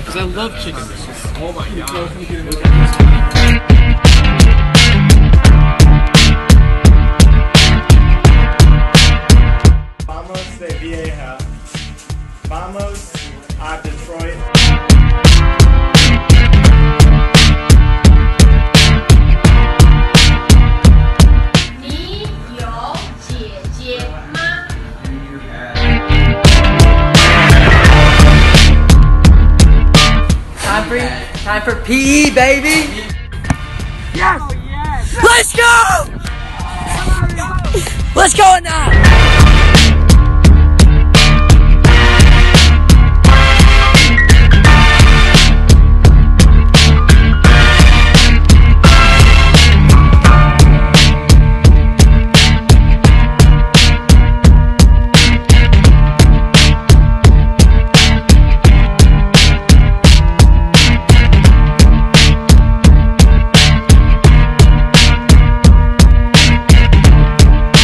Because I love chicken nuggets. Oh my god. Vamos de Vieja. Vamos a Detroit. Time for PE, baby! Yes! Oh, yes! Let's go! Let's go now!